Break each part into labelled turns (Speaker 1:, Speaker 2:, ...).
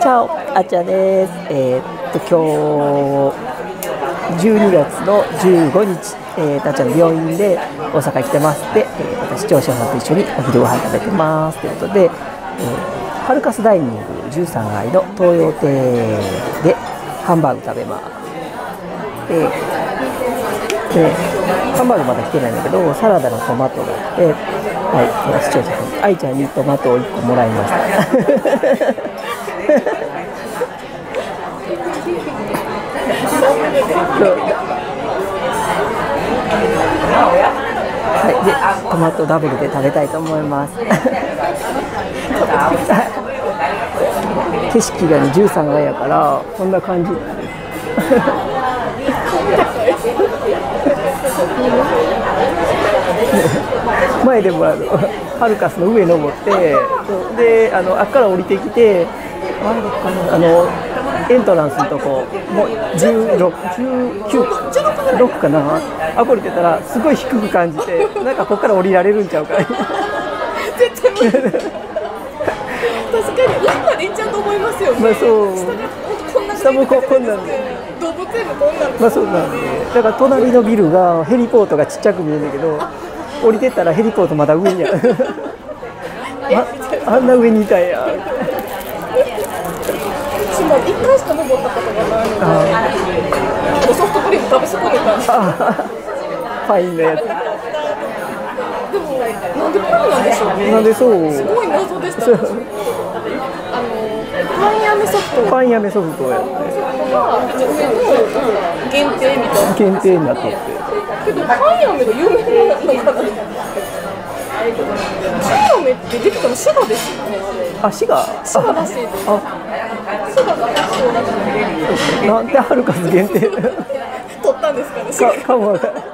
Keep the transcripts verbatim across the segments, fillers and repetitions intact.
Speaker 1: チャオ、あっちゃんです。えー、っと今日じゅうにがつのじゅうごにち、えー、あっちゃんの病院で大阪来てますで、えー、私視聴者さんと一緒にお昼ご飯食べてますということで、えー、ハルカスダイニングじゅうさんがいの東洋亭でハンバーグ食べます。ででハンバーグまだ来てないんだけど、サラダのトマトがあって、はい、視聴者さん、愛ちゃんにトマトをいっこもらいました。はい、でトマトダブルで食べたいと思います。景色がねじゅうさんがいやからこんな感じなんです。前でもあのハルカスの上登ってであのあっから降りてきてあのエントランスのとこもうじゅうろく、じゅうきゅう、ろくかなあ降りてたらすごい低く感じてなんかここから降りられるんちゃうか。絶
Speaker 2: 対無理。確かに上まで行っちゃうと思いますよね。
Speaker 1: まあそう下もここんなんで
Speaker 2: 動物園もこんなんで、
Speaker 1: まあそうなんでだから隣のビルがヘリポートがちっちゃく見えるんだけど降りてったらヘリポートまだ上にある。あ, あんな上にいたんや。
Speaker 2: 私もいっかいしか登ったことがないのでソフトクリーム食べ損ねたんです。
Speaker 1: ファインなやつ。
Speaker 2: でもなんでパンなんでしょうね。
Speaker 1: なんでそう
Speaker 2: すごい謎でした。あのパンやめソフト
Speaker 1: パンやめソフトやって
Speaker 2: が上の限定みたいな
Speaker 1: 限定になっとって
Speaker 2: けどパンやめが有名なのかな。パンやめってできたの滋賀ですよね。
Speaker 1: あ、滋賀
Speaker 2: 滋賀らしいです。滋賀が発祥だと思う。
Speaker 1: なんでハルカス限定取
Speaker 2: ったんですかね。
Speaker 1: かかも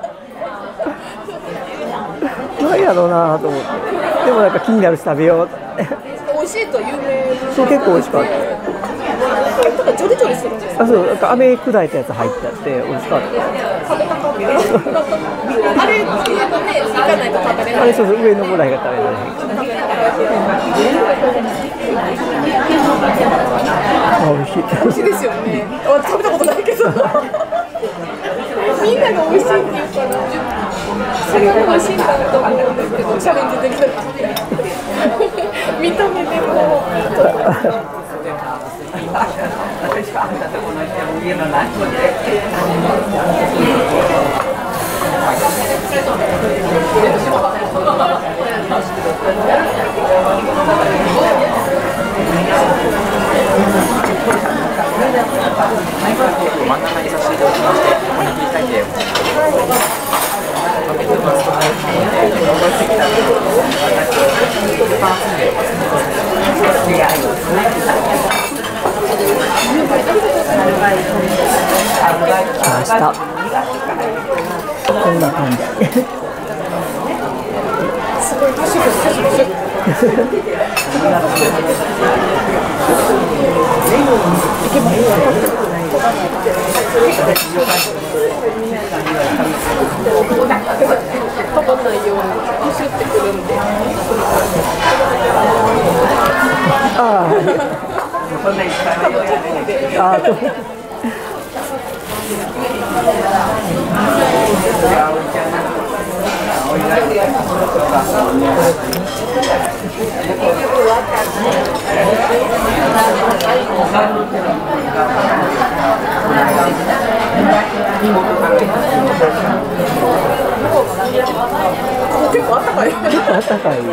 Speaker 1: なんやろうなと思ってでもなんか気になるし食べよう。
Speaker 2: 美味しいと有名。
Speaker 1: そう結構美味しかった。
Speaker 2: なんかジョリジョリするんですか。
Speaker 1: あ、そうなんか飴砕いたやつ入ってあって美味しかった。
Speaker 2: 食べたかった。あれっていうのね、行かないと食べれない。
Speaker 1: あれそうそう上のぐらいが食べられない。あ、美味しい。
Speaker 2: 美味しいですよね。私食べたことないけど。みんなが美味しいって言うから、それが美味しいんだと思うんですけど、チャレンジできなくて。見た目でも。
Speaker 3: 真ん中に差し入れをしまして、ここに切り裂いて食べてますと、
Speaker 1: 来ました。こんな感じ。
Speaker 2: すごい年が年が年が。いけます。飛ばないようにプシュってくるんで。
Speaker 1: ああ。ああ。
Speaker 2: 結構あったかい。
Speaker 1: 結構あったかい。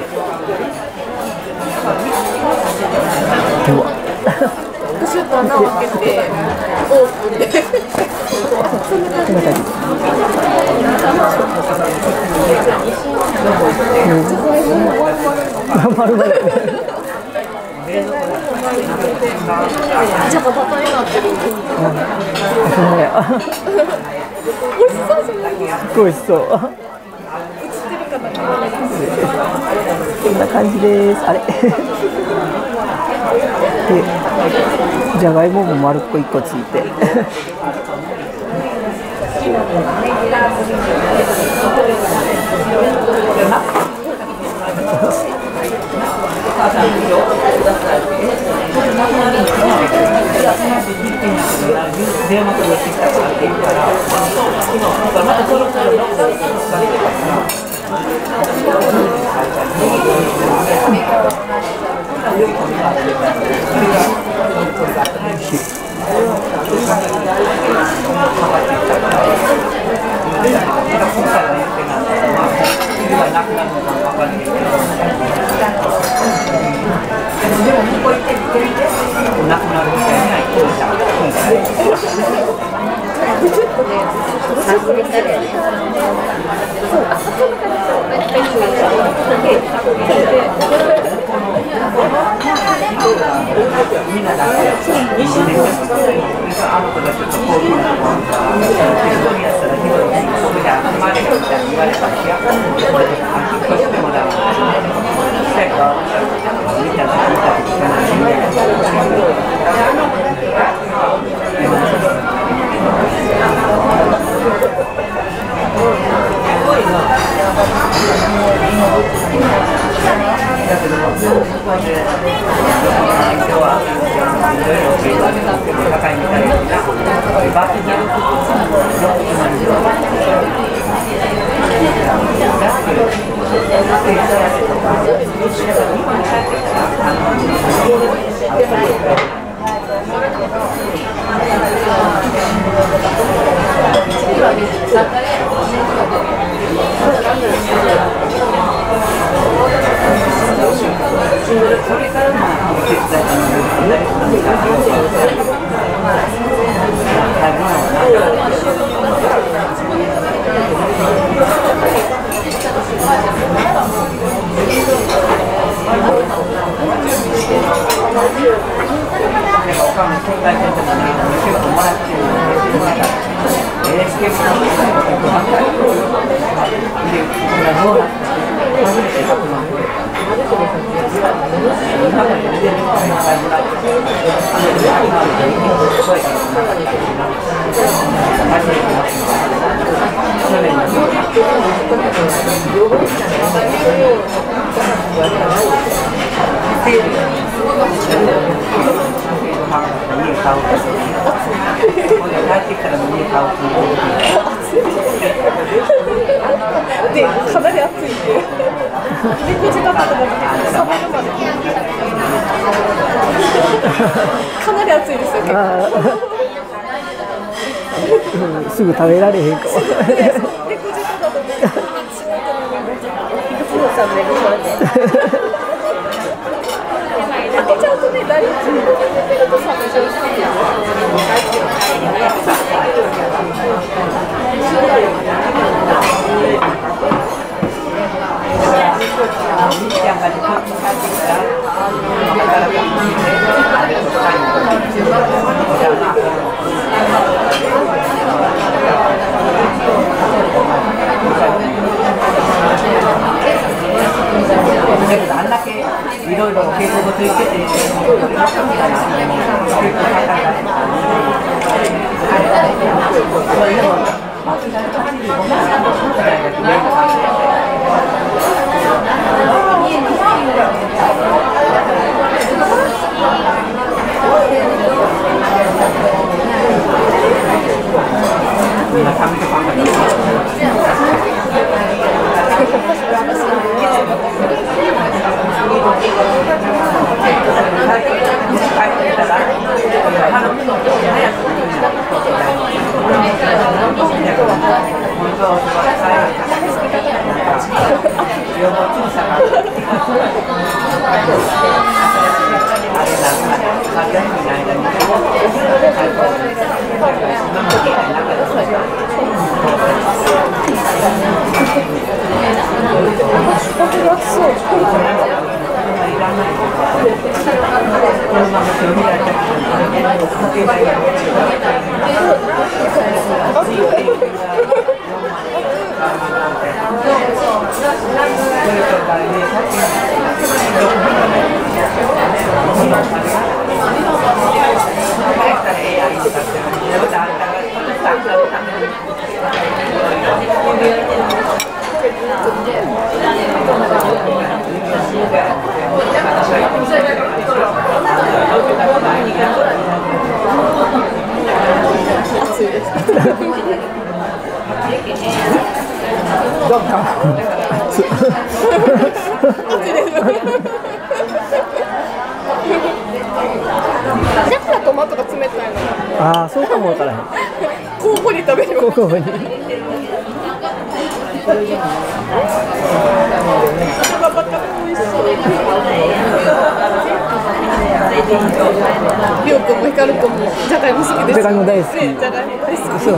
Speaker 1: うわ。
Speaker 2: プシュッと穴を開けてオープンで。こんな感じ。
Speaker 1: まるまる。
Speaker 2: じゃあバタになってる。美味しそうじゃないですか。
Speaker 1: 美味しそう。
Speaker 2: 映ってるかな。
Speaker 1: こんな感じです。あれ。で、じゃがいもも丸っこいっこついて。
Speaker 3: 電話がしてきたからって言うから、またそろそろどこかでみんなだけ一緒にあの子たちとこういうのを一人やったら一人にそこで集まれるみたいに言われたし、引っ越してもらう。最後は見たら見たら聞かないみたいだけども、そこで今日はいろいろ経済の高いみたいなバッテリーそれからもお手伝いで、かなり暑いんで、猫舌だと思って冷めるまでかなり暑いですよ、結構
Speaker 1: うん、すぐ食べられへんかも。
Speaker 2: 猫舌だと思って開けちゃうとね、大丈夫ですよ。
Speaker 3: あんだけいろいろ傾向がついてて、
Speaker 2: Thank you. 暑いです。
Speaker 1: どっか暑い
Speaker 2: だからトマトが冷たいの。
Speaker 1: ああ、そうかもわからへん。
Speaker 2: 交互に食べる。
Speaker 1: 交互に。
Speaker 2: りょうくんもひかるくんもじゃがいも好きです。
Speaker 1: じゃがいも大好き。
Speaker 2: じゃがいも大好き。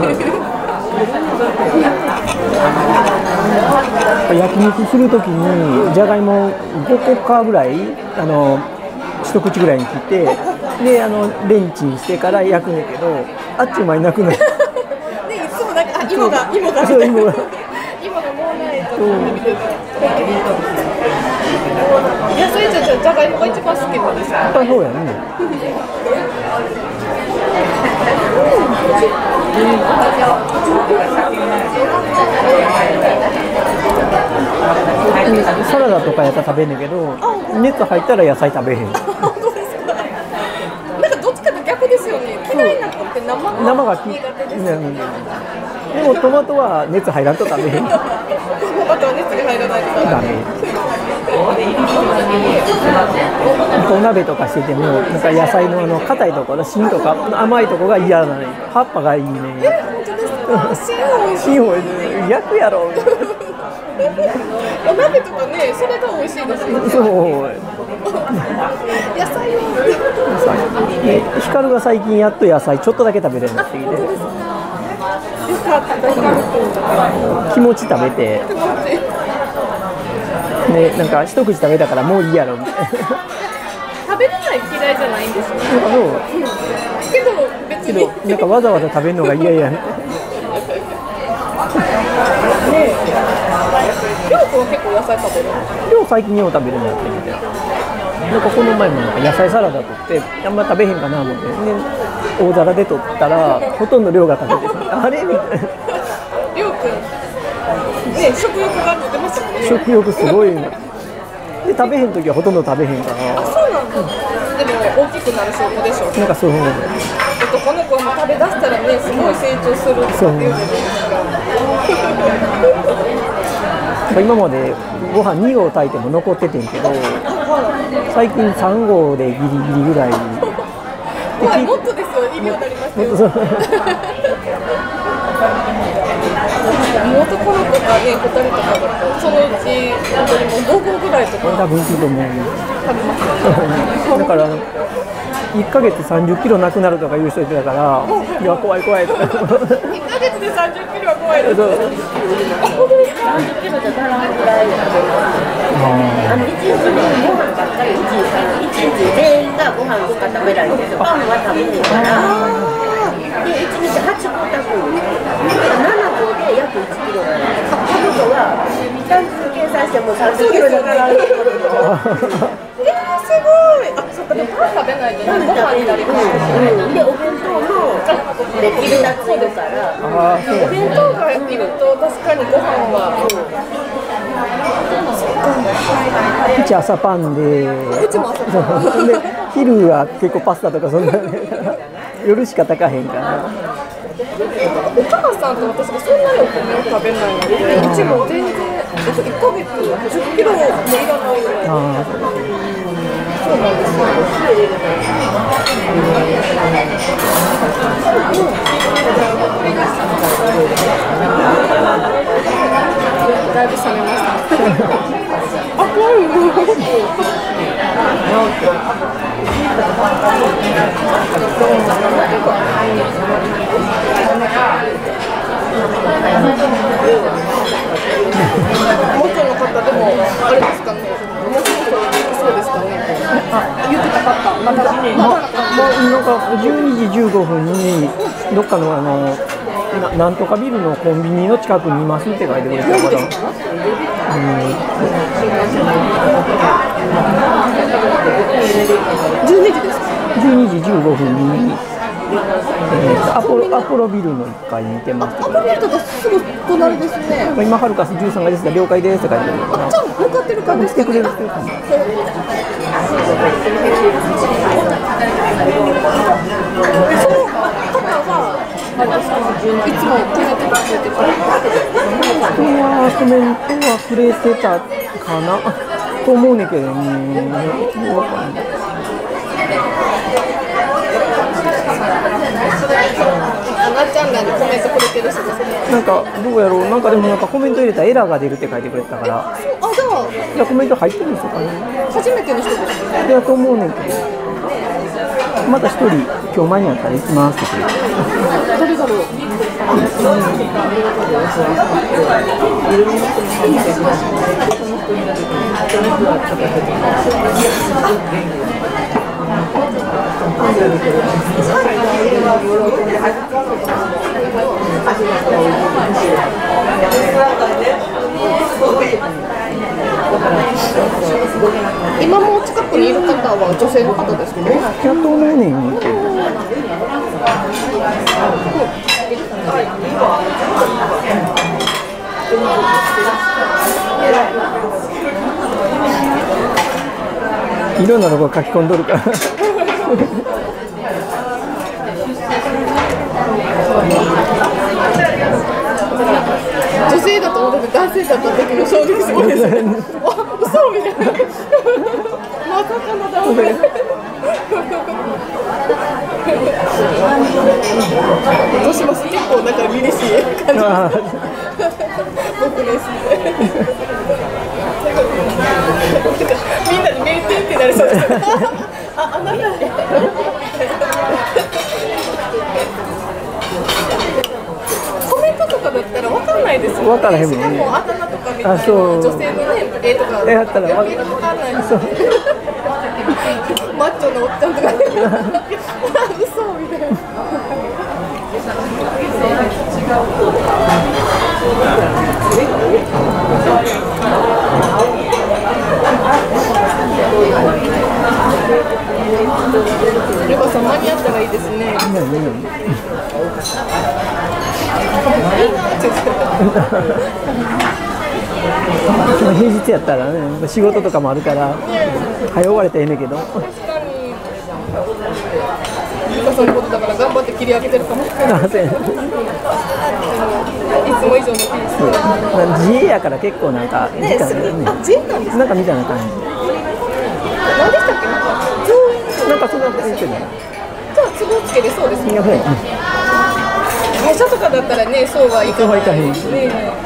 Speaker 1: 焼肉するときにじゃがいもごこかぐらいあの一口ぐらいに切ってであのレンチンしてから焼くんやけどあっちゅう間になくなる。
Speaker 2: でいつもなんか芋が芋が
Speaker 1: そう芋が
Speaker 2: 芋がもうないと。いやそれじゃじゃがいもが一番好きなんですか。
Speaker 1: やっぱそうやね。サラダとかやったら食べんねんけど熱入ったら野菜食べへん。
Speaker 2: 本当ですか。なんかどっちかと逆ですよね。嫌いな子って生が
Speaker 1: 生がき
Speaker 2: 苦手です。
Speaker 1: でもトマトは熱入らんと食べへん。
Speaker 2: あとは熱が入らないと
Speaker 1: ダメ。お鍋とかしててもなんか野菜のあの硬いところ芯とか甘いところが嫌なの。葉っぱがいいね。
Speaker 2: え、本当ですか。
Speaker 1: 芯を焼くやろ。
Speaker 2: お鍋とかね、それが美味しいですよね。
Speaker 1: そう。
Speaker 2: 野菜を。
Speaker 1: で、ヒカルが最近やっと野菜ちょっとだけ食べれるようになってきて。気持ち食べて。ね、なんか一口食べたからもういいやろみたいな。
Speaker 2: 食べれない嫌いじゃないんですよ。けど別に。
Speaker 1: けどなんかわざわざ食べるのが嫌やね。
Speaker 2: りょうくんは結構野菜食べる。
Speaker 1: りょう最近よう食べるようになってきて。なんかこの前もなんか野菜サラダとってあんま食べへんかな思って、ね、大皿で取ったらほとんど量が食べてる。あれみたいな。
Speaker 2: りょうくん。ね、食欲が出てますもんね。
Speaker 1: 食欲すごいな。で食べへんときはほとんど食べへんから。
Speaker 2: あ、そうなんだ。でも大きくなる証拠でしょう。
Speaker 1: なんかそう。
Speaker 2: 男の子も食べ出したらね、すごい成長するっていうじゃないですか。
Speaker 1: 今までご飯に合炊いても残っててんけど、最近さん合でギリギリぐらい。
Speaker 2: まあもっとですよ、いい量になりますよ。男の子がね、ふたりとかだと、そのうち本当にもうご合ぐらいとか
Speaker 1: 多分いいと思う。
Speaker 2: 食べますよ。
Speaker 1: だからいっかげつさんじゅっキロなくなるとか言う人いてたから、いや怖い怖いとか。いっか
Speaker 2: げつでさんじゅっキロは怖いです。
Speaker 1: そう。
Speaker 4: さんじゅっキロじゃ足らんぐらいあの一日でご飯ばっかり一日全員がご飯とか食べられるんですよ。パンは食べるからでいちにちはちこ炊くんですよ。ななこで約いちキロなんです。ってことはちゃんと計算してもさんじゅっキロじゃ足らんってことでしょ。
Speaker 2: えー、すごい。あ、そっか、でもパン食べないとね、ご飯になりますよね。
Speaker 4: でお弁当もできるだけいるから。
Speaker 1: ああ、そう。
Speaker 2: お弁当がいると確かにご飯は。
Speaker 1: うち朝パンで、
Speaker 2: うちも朝パン。
Speaker 1: で昼は結構パスタとかそんな夜しか炊かへんから。
Speaker 2: お母さんと私がそんなにお米を食べないので、うちも全然いっかげつじゅっキロもいらないぐらい。
Speaker 1: ああ、
Speaker 2: そうなんですよ。だいぶ冷めました。あ、怖い。元の方でもあれですかね。もうそろそろそうですかね。あ、言ってたかった。またまた
Speaker 1: ま、ま、なんかじゅうにじじゅうごふんにどっかのあのな, なんとかビルのコンビニの近くにいますって書いてくれたから。
Speaker 2: じゅうにじですか。
Speaker 1: じゅうにじじゅうごふんに、えー、アポロアポロビルのいっかいにいてます。
Speaker 2: アポロビルとかすぐ隣ですね。
Speaker 1: 今ハルカスじゅうさんがいですが了解ですって書いてくれるから。
Speaker 2: あ、じゃあ向かってる感じ
Speaker 1: 来てくれるっていう感じ。
Speaker 2: その方はああれですか、いつもコメントがくれてくれる。
Speaker 1: 人はコメントはくれてたかなと思うねんけど、うん、わかんない。
Speaker 2: あなちゃんらにコメントくれてる人ですね。
Speaker 1: なんかどうやろう、なんかでもなんかコメント入れたらエラーが出るって書いてくれたから、
Speaker 2: あ、じゃあ
Speaker 1: いやコメント入ってるんですよかね。
Speaker 2: 初めての人ですね。
Speaker 1: だと思うねんけど、また一人今日間に合ったら行きますってくれて。
Speaker 2: 誰だろう。今も近くにいる方は女性の方ですか？
Speaker 1: やっと思うねんけど。いろんなとこ書き込んどるから。
Speaker 2: 女性だと思って男性だった時の衝撃すごいですね。あ、嘘みたいな。まさかの男性。どうします？結構なんか凛々しい感じ。僕ですね。みんなにメイテンってなりそうです。あ、あなた。コメントとかだったら分かんないですよね。
Speaker 1: 分からへんもんね。
Speaker 2: しかもあだ名とかみたいな
Speaker 1: あ、そう
Speaker 2: 女性のね、絵とか
Speaker 1: やったら分
Speaker 2: かんないです。マッチョのおっちゃんとか、嘘みたいな。ルカさん間に合ったらいいですね。
Speaker 1: 平日やったらね、仕事とかもあるから早終われてええねんけど。
Speaker 2: 確かに。ルカさんのことだから頑張って切り上げてるかもしれない。いつも以上のピース。
Speaker 1: 自営やから結構なんか時間ね。
Speaker 2: あ、自営なんですか。
Speaker 1: なんかみたいな感じ。
Speaker 2: 何でしたっけ？なんか上演
Speaker 1: なんかそんな感じで。
Speaker 2: じゃあ都合つけれそうですね。会社とかだったらね、そうはいかないですね。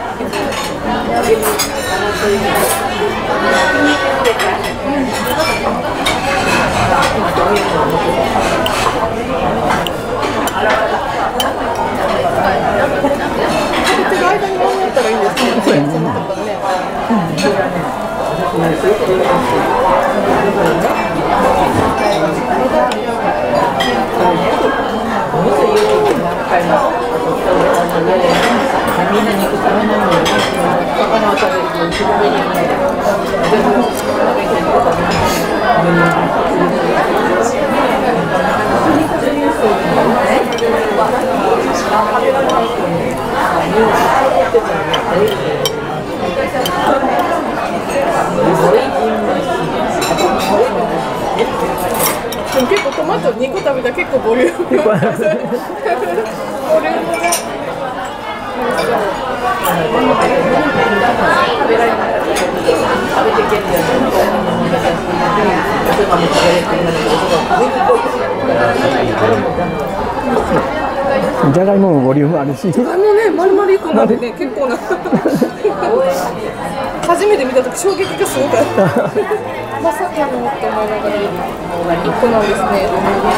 Speaker 2: でも結構トマトにこ食べたら結構ボリュームがボリュームが
Speaker 1: じゃがいももボリュームあるし、
Speaker 2: じゃがいもね、丸々いっこなんでね、結構な初めて見たとき衝撃がすごかったまさかのって思いながらいっこなんですね。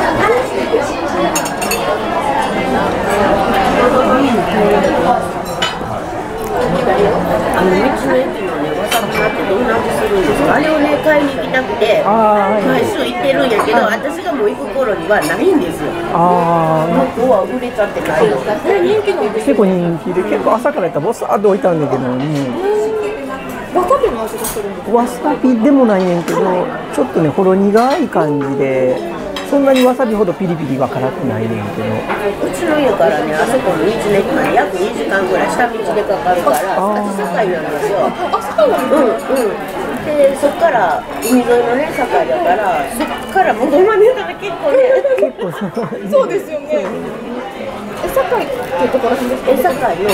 Speaker 4: あの道の駅のね、わさび菜ってどんな味するんですか？あれをね、買いに行きたくて毎週行ってるんやけど、私がもう行く頃にはないんですよ。
Speaker 1: ああ、
Speaker 4: 向こうは売れちゃってない。
Speaker 2: 人気なんです。
Speaker 1: 結構人気で、結構朝からやったらボサーっと置いたんだけどね。
Speaker 2: わさびの味がするんです。
Speaker 1: わさびでもないねんけど、ちょっとねほろ苦い感じで、そんなにわさびほどピリピリは辛くないねんけど。
Speaker 4: うちの家からね、あそこの道の駅まで約にじかんぐらい下道でかかるから、あっち境なんですよ。
Speaker 2: あ、そうなんです。
Speaker 4: うんうん。で、そっから海沿いのね境だから、そっから戻までたら結構ね。
Speaker 1: 結構
Speaker 2: そうですよね。 え、堺ってところなんですか？
Speaker 4: え、堺の堺市、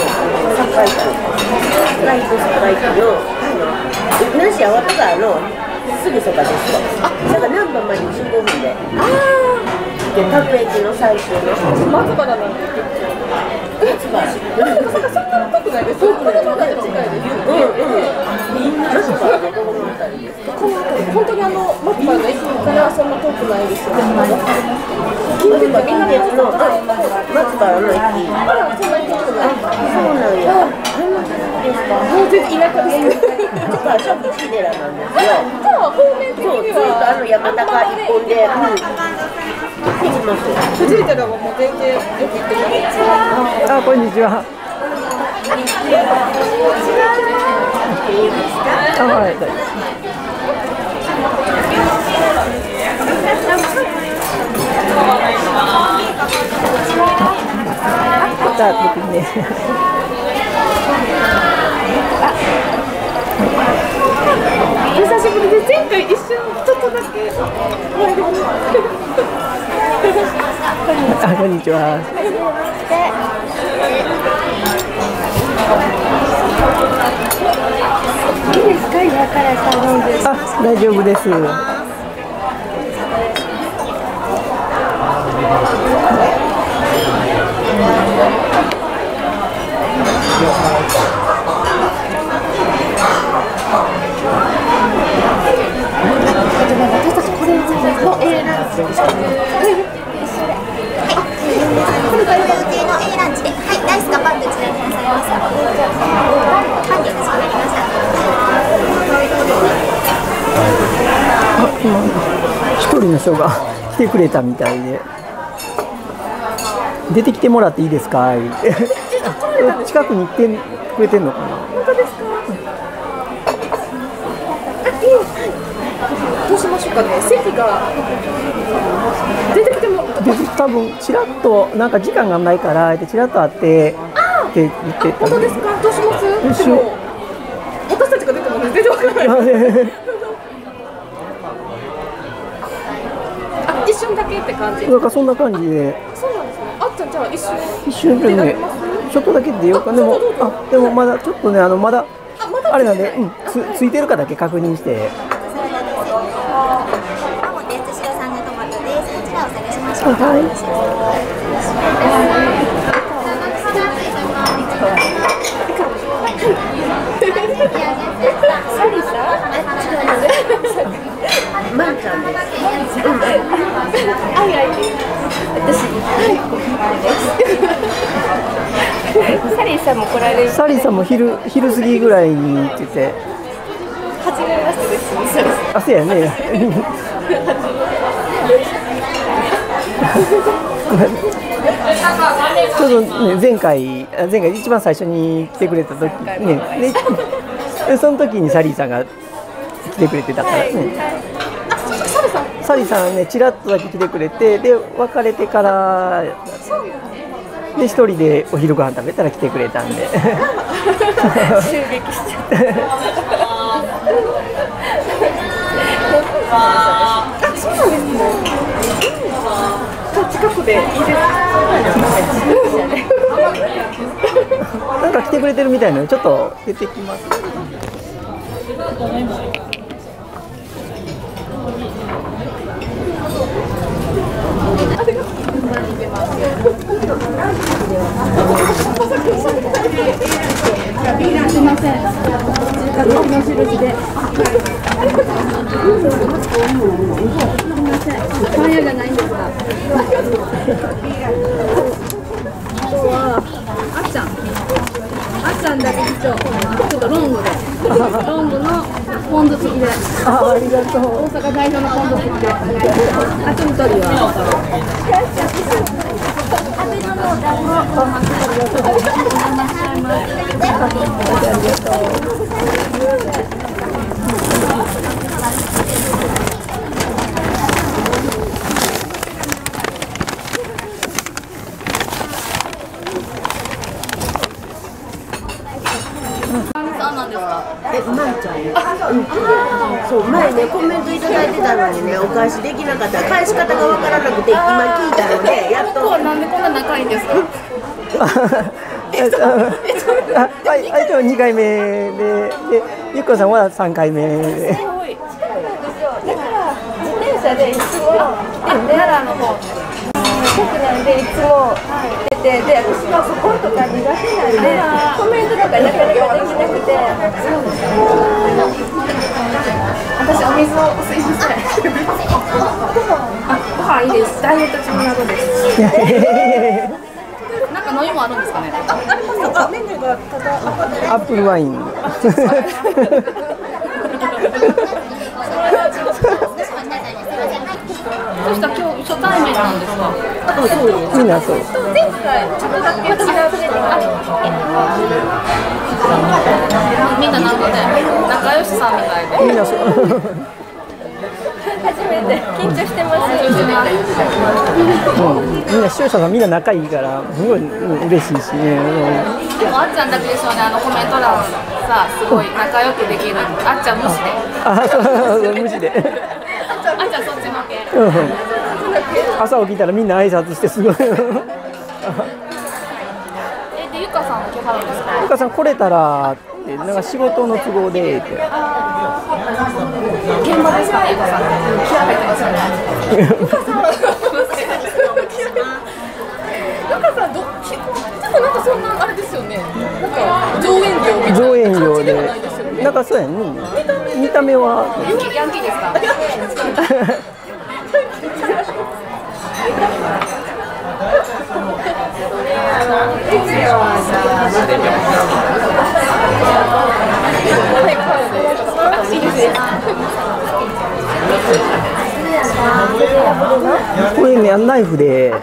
Speaker 4: ライト堺市のナンシー粟田川のすぐそばですよ。だから難波までじゅうごふんで。
Speaker 2: あ
Speaker 4: で、各駅の最終の
Speaker 2: あ、松原なんで。
Speaker 4: 松原。
Speaker 2: なんかそんな遠くないです。これまで近いです。
Speaker 4: うんうん。松原のどこのあたりですか？
Speaker 2: この辺り、本当にあの松原の駅からそんな遠くないですよね。近鉄
Speaker 4: 近鉄の松原の駅。
Speaker 2: あら、そんなに遠くない。
Speaker 4: そうなんや。あのですか。
Speaker 2: もう全然田舎です。
Speaker 4: ちょっと足を口寺なんですよ。
Speaker 2: じゃあ方面的
Speaker 4: そう、ず
Speaker 2: に
Speaker 4: っとあ
Speaker 2: は
Speaker 4: の山高一本で、うん、行きます。
Speaker 2: 藤井寺はもう全然よく行ってます。
Speaker 1: あ、こんにちは。あ、はい。あ、じゃあ、僕ね。
Speaker 2: 久しぶりで前回一瞬ちょっとだけ
Speaker 1: あ、こんにちは。
Speaker 5: いいですか、今から頼んで。
Speaker 1: あ、大丈夫です。
Speaker 5: これの A ランチ。これが予定の A ランチで、はい、ライスがパンでこちらになさいます。パンでかしこまりました。
Speaker 1: 一人の人が来てくれたみたいで、出てきてもらっていいですか？近くに行ってくれてんのかな？
Speaker 2: 本当ですか？どうしましょうかね。席が出てきても
Speaker 1: で多分ちらっとなんか時間がないからちらっと会ってって言ってた。
Speaker 2: 本当ですか？どうします？でも私たちが出ても全然わからない。あ、一瞬だけって感じ。
Speaker 1: なんかそんな感じで。
Speaker 2: そうなんですね。あっちゃんじゃあ一瞬
Speaker 1: 一瞬でね、ちょっとだけでようか。でもあでもまだちょっとねあのまだあれなんで、うん、つついてるかだけ確認して。はい。
Speaker 4: まんちゃんです。
Speaker 2: あいあい。私、サリーさんも来られる。
Speaker 1: サリーさんも昼昼過ぎぐらいにって言って。
Speaker 2: 初めましてですね。サリーさん。
Speaker 1: あ、そうやね。ちょうどね前回前回一番最初に来てくれた時ねでその時にサリーさんが来てくれてたからね。サリーさんねちらっとだけ来てくれてで別れてからで一人でお昼ご飯食べたら来てくれたんで。襲撃しちゃった。
Speaker 2: あ、そうなんですね。近くでいいですか？
Speaker 1: なんか来てくれてるみたいなのちょっと出てきます。
Speaker 5: すみません。家族の印で。パン屋じゃないんですか。今日はあっちゃん、あっちゃんだけ一応ちょっとロングで、ロングのポン酢付きで。
Speaker 1: あ、ありがとう。
Speaker 5: 大阪代表のポン酢付きで。あと一人は。
Speaker 2: そうなんです。
Speaker 4: か？え、まいちゃん。そう、前ねコメントいただいてたのにね、お返しできなかった。返し方がわからなくて今聞いたので、やっと。
Speaker 2: なんでこんな仲いいんですか？
Speaker 1: えっと、あ、はい、一応にかいめで、で、ゆっこさんはさんかいめで。
Speaker 2: 自転車でいつも奈良の方僕なんでいつも出て、で私はそことか苦手なんでコメントとかなかなかできなくて、私お水をすいません。あ、ご飯いいです。ダイエット中なのです。なんか飲みもあるんですかね。あ、メニューがただ
Speaker 1: アップルワイン。
Speaker 2: そしたら今日初対面なんですか？
Speaker 1: みんなそう。
Speaker 2: 前回ちょっとだけ違うみんななんかね、仲良しさんみたいで。
Speaker 1: みんなそう。
Speaker 2: 初めて緊張してます。
Speaker 1: うん、みんな視聴者がみんな仲いいからすごい嬉しいしね。
Speaker 2: でもあっちゃんだけでしょうね、あのコメント欄さ、すごい仲良くできる。あっちゃん無視で。
Speaker 1: あ、そうそう無視で。
Speaker 2: あっちゃんそっち負け。
Speaker 1: うん、朝起きたらみんな挨拶してすごい。
Speaker 2: え、でゆかさんも来はるんですか？
Speaker 1: ゆかさん来れたらってなんか仕事の都合でって。
Speaker 2: 現場ですかね、ゆかさん。気合入ってますよね。ゆかさん。ゆかさんどっち？でもなんかそんなあれですよね。なんか上演料みたいな
Speaker 1: 上演料で。
Speaker 2: ないですよね。
Speaker 1: なんかそうやね。見た目は。
Speaker 2: ヤンキーですか？
Speaker 1: これね、ナイフで。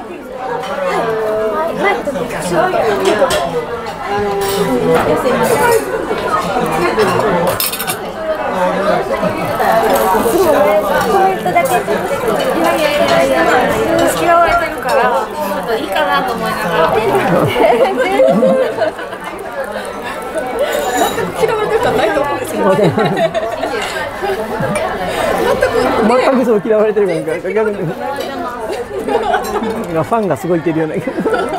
Speaker 2: コメントだけいやいやいやいや嫌われてるからちょっといいかなと思いながら全然嫌われてるからないと思うんですけど
Speaker 1: 全くそう嫌われてるから逆にファンがすごいいてるような。
Speaker 2: こ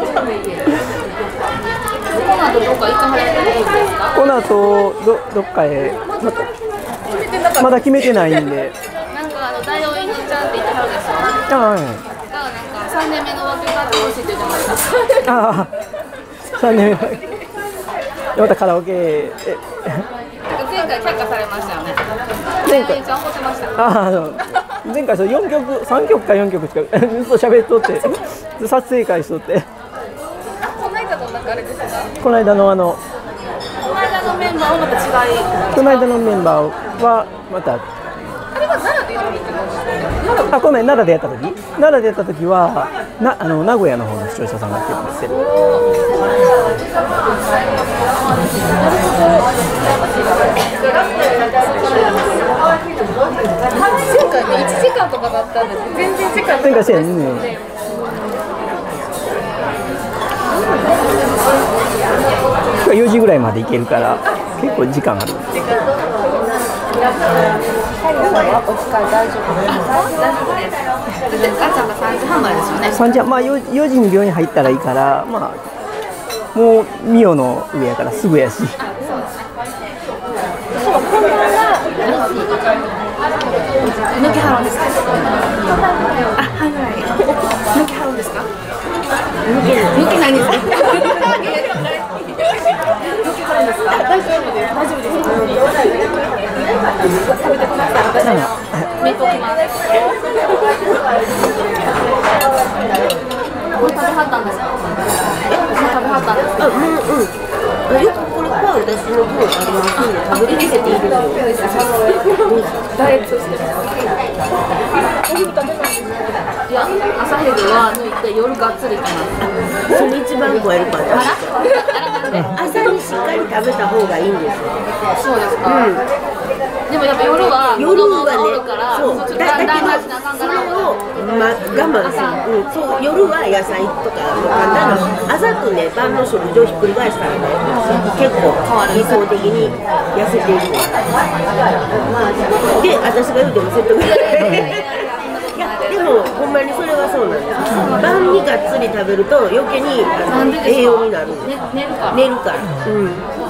Speaker 2: の後どっか行かはれるんですか？
Speaker 1: この後どどっかへまたまだ決めてないんで。
Speaker 2: なんかあの大王犬ちゃんって言ってはるでしょ。
Speaker 1: ああ、
Speaker 2: がなんか三年目の分けがあってほしいって言ってました。
Speaker 1: ああ、三年目。またカラオケ。え
Speaker 2: 前回却下されましたよね。
Speaker 1: 前回。
Speaker 2: ちゃん怒ってました。
Speaker 1: ああ、前回そう四曲三曲か四曲しかずっと喋っとって撮影会しとって。
Speaker 2: この間のなんかあれですか？
Speaker 1: この間のあの。
Speaker 2: この間のメンバーはまた違い。
Speaker 1: この間のメンバーはまた。
Speaker 2: あれは奈良でやってたんですか？
Speaker 1: あ、ごめん、奈良でやった時、奈良でやった時はなあの名古屋の方の視聴者さんが来てくれてる。
Speaker 2: 前回ねいちじかんとかだったんですけど全然時間
Speaker 1: 前回せやね。よじぐらいまで行けるから結構時間ある。
Speaker 2: お時間大丈夫ですか？大丈夫です。で、あーちゃんが三時半前ですよね。
Speaker 1: 三時半、まあよじに病院入ったらいいから、まあもうミオの上やからすぐやし。
Speaker 2: そうですね。そう、本番は抜けはるんですか？あ、はいはい。抜けはるんですか？抜けない。抜けないんですか？抜けはるんですか？大丈夫です。大丈夫です。食べてください。私はメイク置きます。もう食べはったんですか？もう食べはったんですか？
Speaker 4: うんうん。よくこれパン私の分ありますので食べてみていいですよ。
Speaker 2: ダイエットしてます。お昼食べないんですか？いや、朝昼は抜いて夜がっつりいきます。
Speaker 4: それ一番超えるから。
Speaker 2: あら？あらなんで？
Speaker 4: 朝にしっかり食べた方がいいんですよ。
Speaker 2: そうですか。
Speaker 4: うん。
Speaker 5: でもやっぱ夜は
Speaker 4: 夜はね、そう
Speaker 5: ちょっと
Speaker 4: だだけ
Speaker 5: だ
Speaker 4: どそれを、ま、我慢する、うん、そう夜は野菜とか簡単な朝とね晩の食事をひっくり返したらね結構理想的に痩せていく。で私が言うても説得いやでもほんまにそれはそうなんです。晩にがっつり食べると余計にあの栄養になる。
Speaker 5: ね、寝るから
Speaker 4: 寝るから。うん。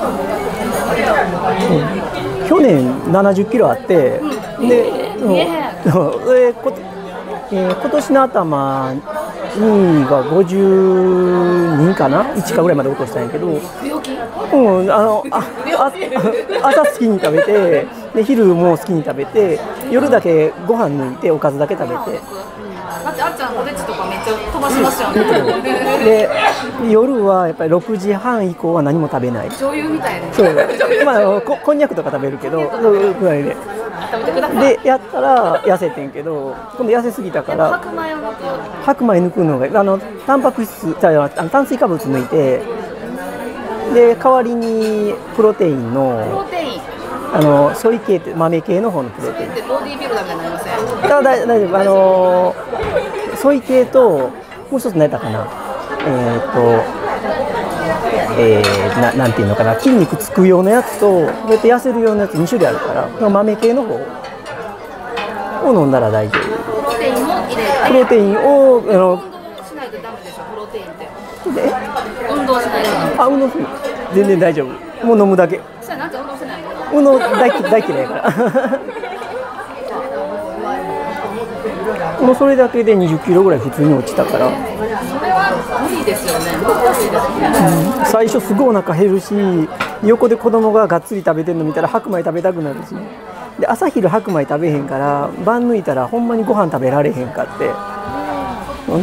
Speaker 1: 去年ななじゅっキロあって、で、うんでこえー、今年の頭にがごじゅうにんかな、いちかぐらいまで落としたんやけど、うん、あのああ朝好きに食べて、で昼も好きに食べて、夜だけご飯抜いておかずだけ食べて。
Speaker 5: だってあっちゃんポテチとかめっちゃ飛ばしますよね。
Speaker 1: で夜はやっぱりろくじはん以降は何も食べない。
Speaker 5: 女優みたいな。
Speaker 1: そうまあここんにゃくとか食べるけどぐらいで。
Speaker 5: 食べてください。
Speaker 1: でやったら痩せてんけど、今度痩せすぎたから
Speaker 5: 白米を抜く。
Speaker 1: 白米抜くのがあのタンパク質じゃああの炭水化物抜いて、で代わりにプロテイン
Speaker 5: プロ
Speaker 1: の
Speaker 5: テイン。
Speaker 1: あのソイ系って豆系の方のプロテイン。
Speaker 5: でボディービルダーみたいになりません。
Speaker 1: だ大大丈夫、あのソイ系ともう一つ何やったかな、えっ、ー、と、えー、ななんていうのかな、筋肉つく用のやつとこうやって痩せる用のやつに種類あるから、豆系の方を飲んだら大丈夫。
Speaker 5: プロテインも入れて。
Speaker 1: プロテインをあの
Speaker 5: しないとダメでしょ、プロテインって。
Speaker 1: で
Speaker 5: 運動しないとダメ。
Speaker 1: あ運動する全然大丈夫、もう飲むだけ。
Speaker 5: そしたらなんか運動してないの。
Speaker 1: 運動大嫌い大嫌いやからもうそれだけでにじゅっキロぐらい普通に落ちたから。
Speaker 5: それは無理ですよね。難しいですね。
Speaker 1: うん、最初すごいお腹減るし、横で子供ががっつり食べてるの見たら白米食べたくなるし、で朝昼白米食べへんから晩抜いたらほんまにご飯食べられへんかって、うん、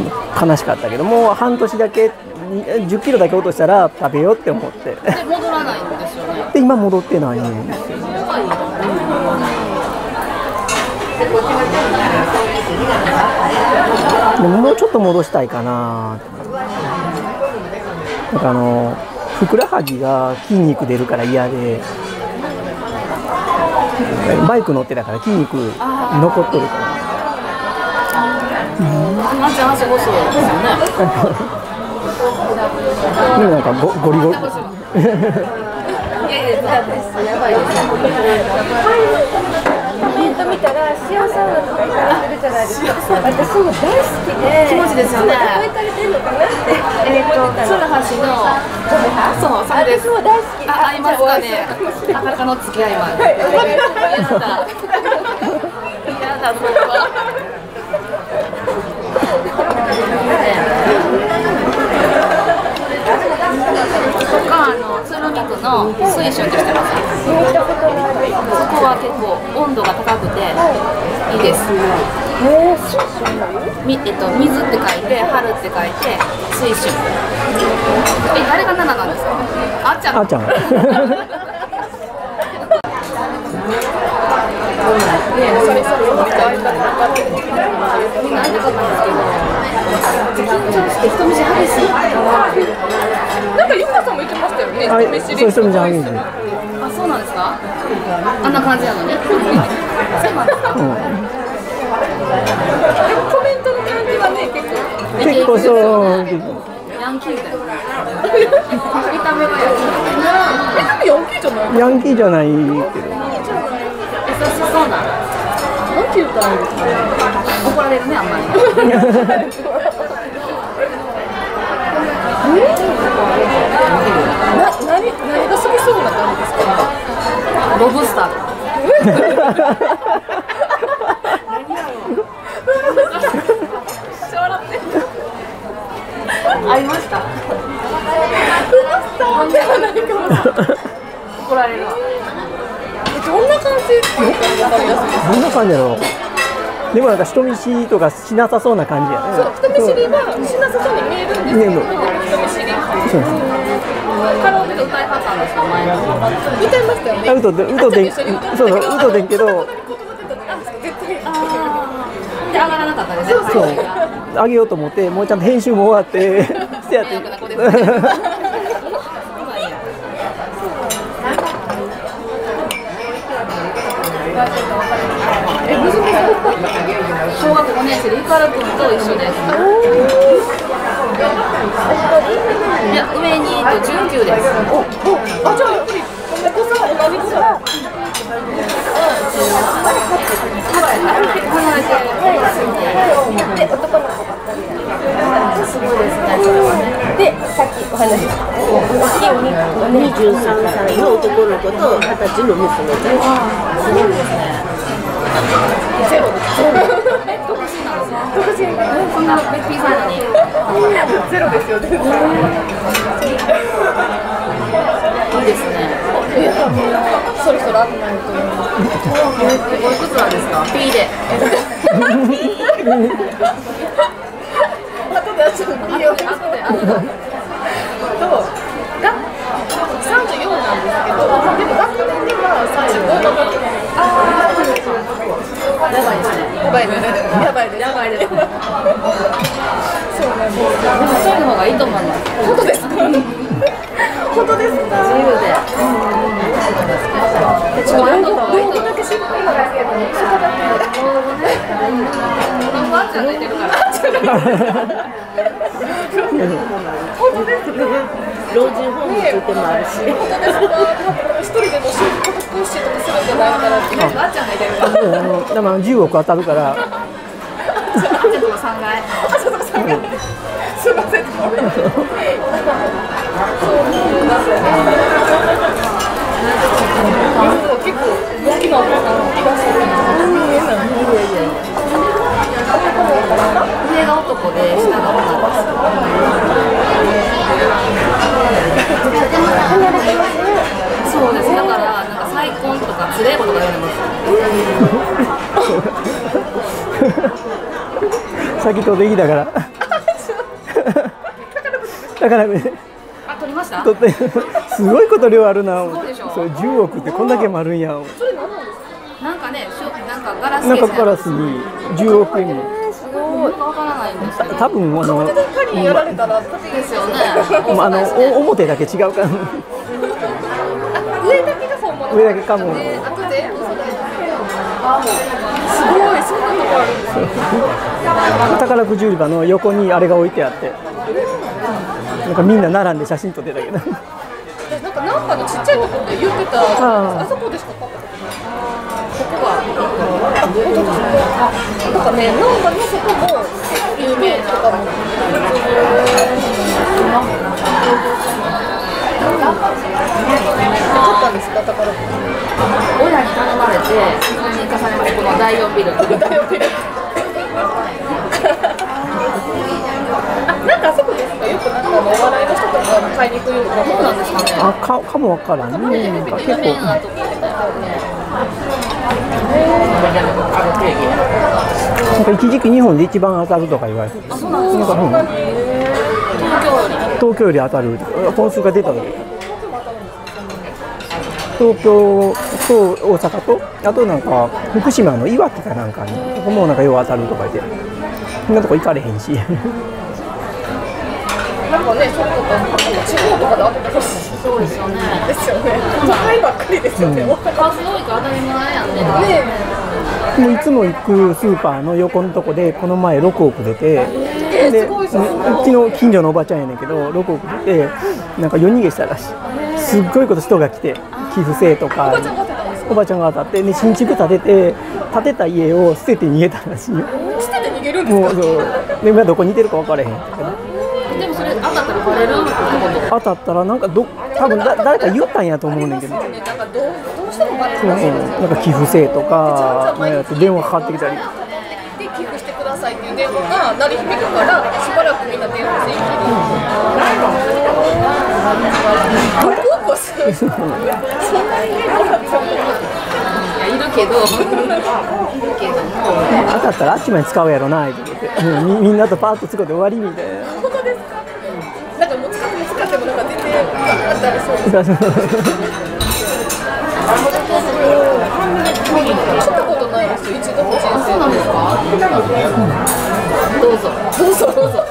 Speaker 1: 悲しかったけど、もう半年だけじゅっキロだけ落としたら食べようって思って。
Speaker 5: で戻らないんですよね。
Speaker 1: で今戻ってないんですよ。でももうちょっと戻したいかな。なんかあのふくらはぎが筋肉出るから嫌で、バイク乗ってたから筋肉残っとるから。
Speaker 5: あんちゃんはすごそうですよね。
Speaker 1: でもなんかゴゴリゴリ。
Speaker 2: いやいや、やばいです。イベント見たら塩サウナとか行かれてるじゃないですか。私も大好きで。
Speaker 5: 気持ちですよね。
Speaker 2: どう行かれてるのかなって。
Speaker 5: えっと、鶴橋の。そう、そうです。
Speaker 2: 私も大好き。
Speaker 5: あ、合いますかね。赤の付き合いは。やだ。やだ、それは。とか、あの鶴見区の水春って知ってます？そこは結構温度が高くていいです。みえっと水って書いて春って書いて水春。え、誰が七なんですか？あっちゃん。
Speaker 1: あっちゃん。
Speaker 2: それそれめっちゃ相方分かってる。
Speaker 5: みんな会いたかったんですけど、緊張して人見知り激しい。
Speaker 2: なんかゆかさんも言ってましたよね。
Speaker 1: はい、
Speaker 2: 人見知り。
Speaker 1: そう人見知り激しい。
Speaker 5: あ、そうなんですか？あんな感じなのに。そうなんですか？
Speaker 1: うん、
Speaker 2: コメントの感じはね、結構。
Speaker 1: 結構そう。
Speaker 5: ヤンキーだよ。見た目はヤンキー。
Speaker 2: え、でもヤンキーじゃない。
Speaker 1: ヤンキーじゃないけど。
Speaker 5: 優しそうな。
Speaker 2: なんて言ったらいいですか。
Speaker 5: 怒られるね、あんまり。
Speaker 2: な、何、何が好きそうな感じですか。
Speaker 5: ロブスター。
Speaker 2: 笑って。
Speaker 5: ありました。
Speaker 2: ロブスターではないかも。
Speaker 5: 怒られるわ。
Speaker 2: どんな感じですか。わかりやすいです。
Speaker 1: どんな感じやろう。でもなんか人見知りとかしなさそうな感じやね。
Speaker 2: そう、人見知りはしなさそうに見えるんですけど、人見知り。
Speaker 1: そうです。
Speaker 5: カラオケで歌いはったんですか、前の。
Speaker 2: 歌いましたよね。
Speaker 1: うとで、うとでん、そうそう、うとでんけど。
Speaker 5: で、上がらなかったですね。
Speaker 1: そう。あげようと思って、もうちゃんと編集も終わって。してやって。
Speaker 5: え、娘さん小学ごねん生でイカル君と一緒です。いや、上にじゅうきゅうです。
Speaker 2: あ、じゃあやっぱりお子さん同じ子だ。
Speaker 5: 離れて
Speaker 2: で、男の子ばっかり。すごいですね、それはね。で、さっきお話しした大きいお肉をね、
Speaker 4: にじゅうさんさいの男の子とはたちの娘です。
Speaker 5: すごいですね。ゼロです。独身なんですね。
Speaker 2: 独身が
Speaker 5: そんなべっぴんさんなのに。
Speaker 2: ゼロですよ、全然。
Speaker 5: いいですね。
Speaker 2: いや、もうそろそろ危ないと思います。
Speaker 5: おいくつなんですか？ピーで。
Speaker 2: 後であっちゃうのいいよ。
Speaker 5: 後で後で。
Speaker 2: と、がさんじゅうよんなんですけど、でも学年ではさんじゅうごの時。ああ、
Speaker 5: やばいですね。
Speaker 2: やばいね。やばいです。
Speaker 5: やばいです。
Speaker 2: そうなんです。
Speaker 5: でもそういうの方がいいと思います。
Speaker 2: 本当ですか？本当ですか？
Speaker 5: 自由で。
Speaker 2: ちょっと両方だけ心配なんですけど、そこだけ。
Speaker 5: ワンちゃんがいてるから。
Speaker 2: 本当ですか？
Speaker 4: 老人ホームついてもあるし。
Speaker 2: 本当ですか？一人でも就職講師とかするんじゃないかなって。
Speaker 5: ワンちゃんがいてるから。
Speaker 1: あのだからじゅうおく当たるから。
Speaker 5: ワンちゃんとかさんがい。
Speaker 2: すみません。結構好きなお子さんいらっしゃる。
Speaker 5: 上が男で下が女です。そうです。だからなんか再婚とかつれえことが言われます。
Speaker 1: 先とできたから。だからね。
Speaker 5: あ、取りました？
Speaker 1: 取ってすごいこと量あるな。
Speaker 5: そうでしょ。
Speaker 1: それじゅうおくってこんだけもあるんや。
Speaker 5: なんかね、なんかガラス
Speaker 1: なんかガラスにじゅうおくえんも。
Speaker 5: すごい。わからないんですけど。
Speaker 1: 多分あの。
Speaker 2: 仮にやられたら
Speaker 5: ですよね。
Speaker 1: あの表だけ違うから。
Speaker 2: 上だけが本物。
Speaker 1: 上だけかも。
Speaker 2: あとで。すごい、そんなとこあるんですよ。
Speaker 1: 宝くじ売り場の横にあれが置いてあって。なんかみんな並んで写真撮ってたけど。
Speaker 2: なんかなんかのちっちゃいところで言ってた。あそこでしか買ったことない。ここが。あ、本当ですね。なんかね、なんかのそこも有名とかも。買ったんですか、宝くじ。
Speaker 5: 親に頼まれて、積み重ねまでこのだいよんビル。
Speaker 2: だよビル。なんかあそこですか。よくなんかお笑いの人とか買いに来るのかもなんですかね。
Speaker 1: あ、か、かもわからんね。なんか結構。なんか一時期日本で一番当たるとか言われてる。
Speaker 5: あ、そうなんですか。
Speaker 1: なんか、うん、東京より当たる。本数が出た時。東京と大阪と、あとなんか福島のいわきかなんかに、ここもなんかよう当たるとか言って。そんなとこ行かれへんし。
Speaker 2: なんかね、それとか地方とかで当ててほしい。
Speaker 5: そうですよね。
Speaker 2: ですよね。高いばっかりですよね。
Speaker 5: 数多いから当たり前やんね。
Speaker 1: もういつも行くスーパーの横のとこでこの前ろくおく出て、でうちの近所のおばちゃんやねんけどろくおく出てなんか夜逃げしたらしい。すっごいこと人が来て寄付せえとかおばちゃんが当たってで新築建てて建てた家を捨てて逃げたらしいよ。
Speaker 2: 捨てて逃げるんですか。
Speaker 1: もうそうで今どこにいてるか分からへんけど。
Speaker 5: でもそれ当たったらバレるってこと。
Speaker 1: 当たったらなんかど多分だ誰か言ったんやと思うねんけど。
Speaker 2: なんかどうどうしてもバレるらしいですよ。
Speaker 1: なんか寄付せえとかなんやって電話かかってきたり。
Speaker 2: で寄付してくださいっていう電話が鳴り響くからしばらくみんな電話して一気に。どこする。そんなにい
Speaker 5: いるけど、いるけども。
Speaker 1: 当たったらあっちまで使うやろなって言って、うん、み, みんなとパーッと使って終わりみたいな。
Speaker 2: 本当ですか。なんかもう使っても使ってもなんか全然あったりそうです。来たことないですよ。一度も人生。
Speaker 5: そうなんですか。どうぞ
Speaker 2: どうぞどうぞ。どうぞ。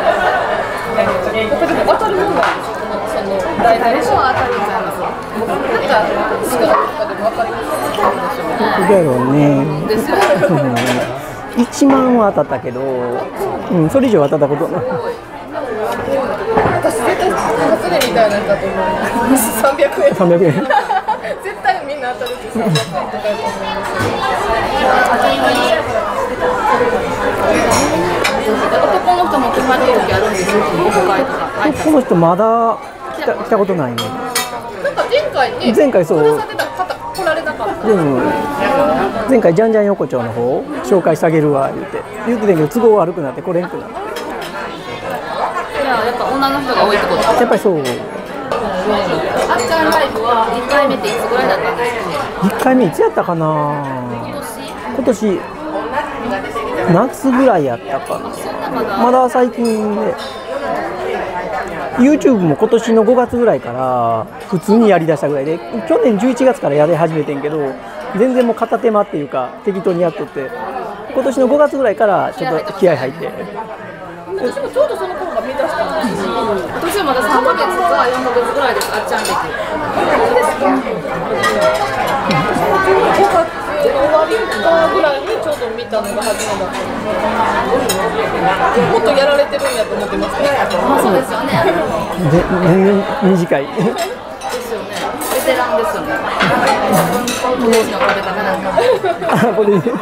Speaker 2: これでも当たるもんなんですか。その大体でしょ当たるんちゃいます。 が少ないとかでも分かります
Speaker 1: どうやろうね。
Speaker 2: ですよね。
Speaker 1: いちまんは当たったけど、うん、それ以上当たったことない。
Speaker 2: 私絶対初音みたいなやつだと思う。さんびゃくえん。
Speaker 1: さんびゃくえん。
Speaker 2: 絶対みんな当たるってさんびゃくえんとかやと思いますよ。
Speaker 4: 男の人も決まってる時あるんですよ。オフ会とか。
Speaker 1: この人まだ来た、来たことないね。
Speaker 2: なんか前回ね、
Speaker 1: 前回そう。
Speaker 2: 来られた方来られなかった。
Speaker 1: でも前回じゃんじゃん横丁の方紹介してあげるわ言って言ってたけど都合悪くなって来れんくなって。
Speaker 4: じゃあやっぱ女の人が多いってこと。
Speaker 1: やっぱりそう。
Speaker 4: あっちゃんライブはいっかいめっていつぐらいだったんですか。
Speaker 1: いっかいめいつやったかな。今年夏ぐらいやったかな。まだ最近で YouTube も今年のごがつぐらいから普通にやりだしたぐらいで、去年じゅういちがつからやり始めてんけど全然もう片手間っていうか適当にやっとって、今年のごがつぐらいからちょっと気合入って。
Speaker 2: 私もちょうどその頃が見出したんです。
Speaker 4: 私はまださんかげつかよんかげつぐらいです。あっちゃん歴。
Speaker 2: ごがつの終わりかぐらいにちょうど見たのが初めだった。もっとやられてるんやと思ってますね。
Speaker 4: まあそうですよね。
Speaker 1: で全然短い。
Speaker 4: ですよね。ベテランですよね。お寿司の食べ方なんか。
Speaker 1: あ、これ。
Speaker 2: 映し方とかね、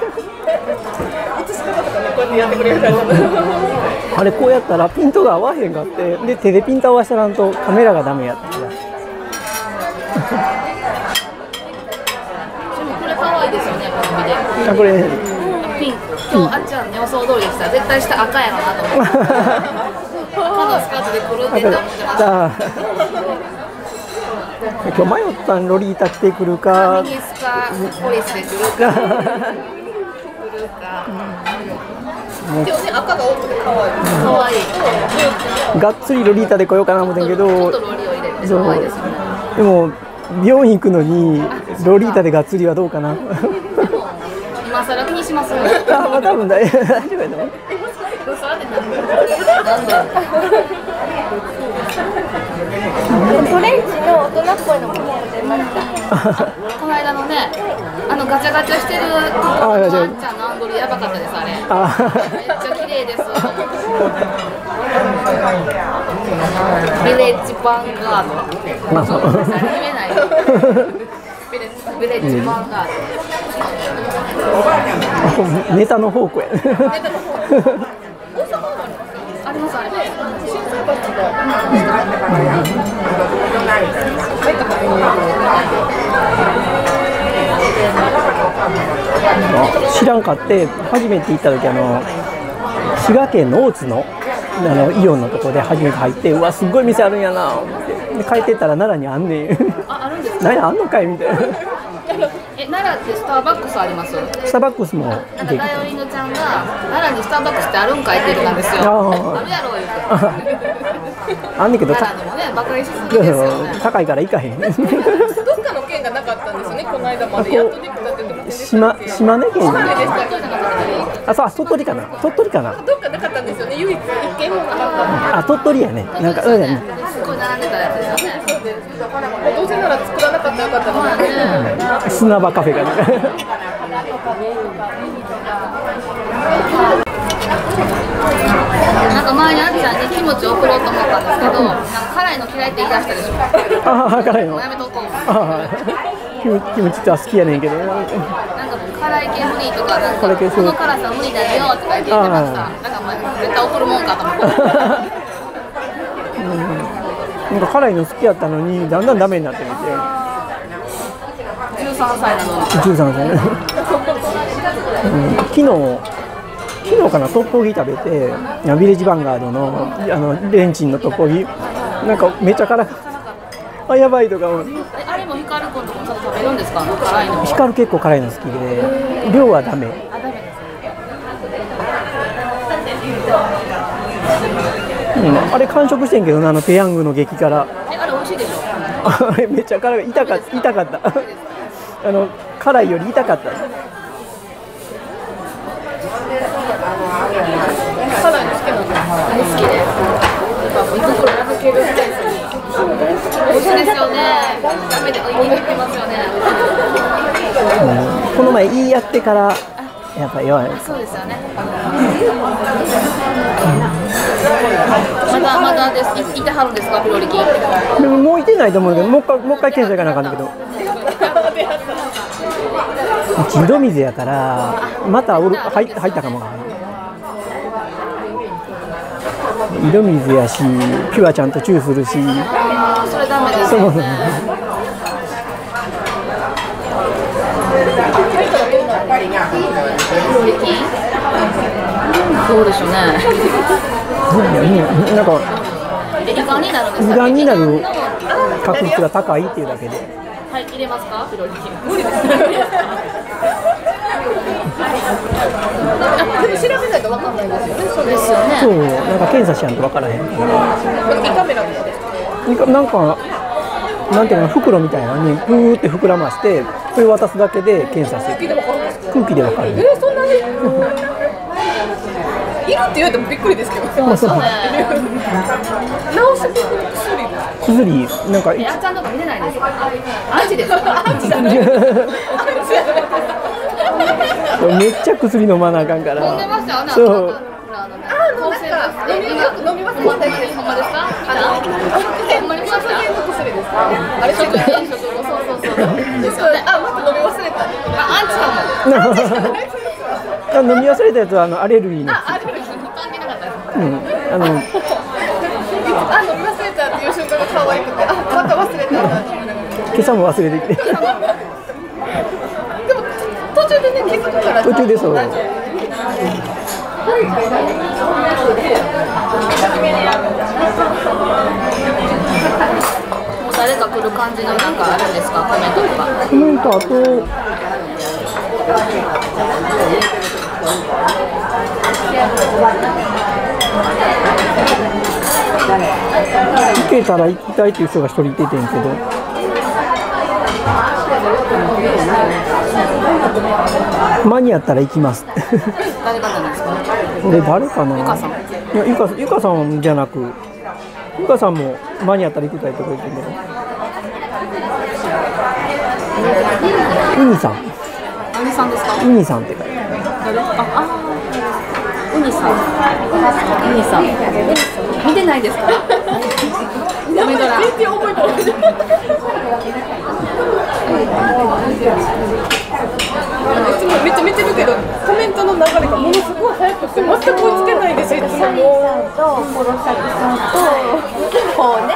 Speaker 2: こうやってやってくれるから。
Speaker 1: あれこうやったらピントが合わへんかって、で手でピント合わせらんとカメラがダメやった。
Speaker 4: でもこれ可愛いですよね、このビデオ。
Speaker 1: あ、これ
Speaker 4: ピンク。今日あっちゃんの予想通りでした。絶対下赤やろなと思って。赤のスカートで来るって思ってました。
Speaker 1: 今日迷ったん、ロリータ着てくるか
Speaker 4: ミニスカポリスで来るか。来るか。
Speaker 2: でもね、赤が多くて可愛い。
Speaker 4: 可愛い。
Speaker 1: がっつりロリータで来ようかな思ってんけど、
Speaker 4: ちょっとロリを入れて可愛いですよね。
Speaker 1: でも病院行くのにロリータでがっつりはどうかな。
Speaker 4: 今更気にします。
Speaker 1: あ、まあ多分大丈夫やと思う。
Speaker 5: トレンチの大人っぽいのも出ました。
Speaker 4: この間のね、あのガチャガチャしてるワンちゃんのアングルやばかったですあれ。めっちゃ綺麗です。ビレッジヴァンガード。言えない。ビレッジヴァンガー
Speaker 1: ド。ネタの方向や。
Speaker 4: ありますあります。
Speaker 1: 知らんかって初めて行った時、あの滋賀県の大津のあのイオンのところで初めて入って、うわすっごい店あるんやな思ってで帰ってったら奈良にあんねん。
Speaker 4: あ、あるんですか。
Speaker 1: 何あんのかいみたいな。
Speaker 4: え、奈良ってスターバックスあります？
Speaker 1: スターバックスも
Speaker 4: なんかダイオリンのちゃんが奈良にスターバックスってあるんかいって言ったんですよ。
Speaker 1: あ
Speaker 4: あるやろ言うて。
Speaker 1: あんねんけど
Speaker 4: 奈良のもね、バカにしすぎですよね。
Speaker 1: 高いから行かへん。
Speaker 2: どっかの県がなかったんですよね、この間まで。やっとできたって言ってませんでした
Speaker 1: 島
Speaker 2: っけ？
Speaker 1: 島根県
Speaker 2: 島根でしたっけ？
Speaker 1: あ、そう、鳥取かな鳥取かな。
Speaker 2: どっかなかったんですよね、唯一一軒もなかった。
Speaker 1: あ、鳥取やね。なんかうんやね。
Speaker 4: すごい並んでたやつですよね。
Speaker 2: そうです。もうどうせなら作らなかったらよかったのにね。
Speaker 1: 砂場カフェがね。
Speaker 4: なんか前にあっちゃんにキムチ送ろうと思ったんですけど、なんか辛いの嫌いって言い出したでしょ。
Speaker 1: ああ、辛いの。
Speaker 4: もうやめとこう。
Speaker 1: ああ、キムキムチって好きやねんけど。
Speaker 4: なんか辛い系無理とか、なんか
Speaker 1: 辛い系そう
Speaker 4: この辛さ無理だよとか言ってました。なんかもう絶対送るもんかと思って。
Speaker 1: なんか辛いの好きやったのにだんだんダメになってみて。
Speaker 4: じゅうさんさいなのに。
Speaker 1: じゅうさんさい。うん、昨日昨日かなトッポギ食べて、ビレッジヴァンガードのあのレンチンのトッポギなんかめっちゃ辛く、あやばいとか。
Speaker 4: あれもヒカル君とか食べるんですか？辛いの。
Speaker 1: ヒカル結構辛いの好きで、量はダメ。
Speaker 4: あ、ダメです。
Speaker 1: うん、あれ完食してんけどな、あのペヤングの激辛。
Speaker 4: え、あれ美味しいでしょ。
Speaker 1: あれめっちゃ辛い、痛かった、痛かった。あの辛いより痛かった。
Speaker 2: 辛いの好きなんです。
Speaker 4: 大好きで。やっぱ胃袋破けるスペースに
Speaker 2: 美味しいですよね。ダメで言ってますよね。
Speaker 1: うん、この前言い合ってからやっぱ弱い。
Speaker 2: そうですよね。まだまだです。いてはるんですか、ピロリ菌。
Speaker 1: でももういてないと思うけど、もう一回もう一回検査行かなあかんだけど。井戸水やからまたおる入入ったかも。井戸水やし、ピュアちゃんとチューするし。
Speaker 2: ああ、それダメですよね。どうでしょうね。
Speaker 1: なんか
Speaker 2: 胃がんになるんですか。
Speaker 1: 胃がんになる確率が高いっていうだけで。
Speaker 2: はい、入れますか、ピロリ菌。
Speaker 4: 無理です。でも調べないと分かんないんですよね。
Speaker 2: そうですよね。
Speaker 1: そう、なんか検査しやんと分からへん。
Speaker 4: 胃カメラです。
Speaker 1: なんかなんていうの、袋みたいなのにプーって膨らましてそれを渡すだけで検査してる。空気で分かる。
Speaker 4: えー、そんなにいるって言われてもびっくりですけど。
Speaker 1: そうそう。
Speaker 4: 治してくれる薬です。
Speaker 1: 薬なんか
Speaker 2: え、あちゃんとか見れないですか。アンチですか。アンチだ。
Speaker 1: めっちゃ薬飲まなあかんから。
Speaker 2: 飲んでましたよね。
Speaker 1: そう。
Speaker 2: あの飲みます。飲みます。ほんまですか。ほんまにました。
Speaker 4: 薬ですか。あれ食塩食後、そうそうそう。ですよね。あ、また飲み忘れた。
Speaker 2: あ、アンチかも。
Speaker 1: 飲み忘れたやつはあのアレルギーの。
Speaker 2: あ、アレルギー関係なかったです。
Speaker 1: うん。あの。
Speaker 4: あ、飲み忘れたっていう瞬間が可愛くて、あ、また忘れたんだっていう。
Speaker 1: 今朝も忘れてきて。
Speaker 4: でも途中でね、気づくから。
Speaker 1: 途中でそう。
Speaker 2: 誰か来る感じのなんかあるんですか、コメントとか。
Speaker 1: コメントあと行けたら行きたいっていう人が一人いててんけど、間に合ったら行きます。
Speaker 2: 誰かなんですか。
Speaker 1: で誰かな。
Speaker 2: ゆかさん。
Speaker 1: いや、ゆかゆかさんじゃなく、ゆかさんも間に合ったら行きたいとか言ってるけど。ウニさん。
Speaker 2: ウニさんですか。
Speaker 1: ウニさんって書いてある。
Speaker 2: あ、あ、ウニさん。ウニさん。見てないですか。
Speaker 4: やばい、全然覚えてない。いつもめっちゃ見てるけど、コメントの流れがものすごい早くて全く追いつけないです。いつももう。とコロサキさんとこうね。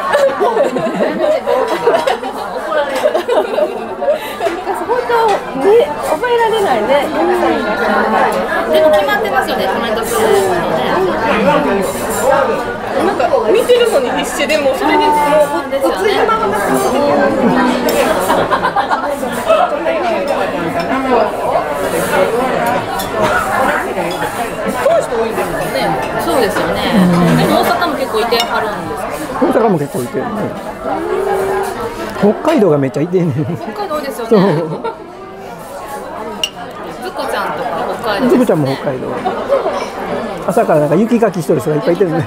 Speaker 4: 怒られる。本当ね、覚えられないね。
Speaker 2: でも決まってますよね、コメントするのね。
Speaker 4: なんか見てるのに必死でもそれにもう
Speaker 2: ですよね。そうですよね。でも大阪も結構いてはるんですか。
Speaker 1: 大阪も結構いてるね。北海道がめっちゃいてんねん。
Speaker 2: 北海道ですよね。ずこちゃんとか北海道。
Speaker 1: ずこちゃんも北海道。朝からなんか雪かきしとる人がいっぱいいてるね。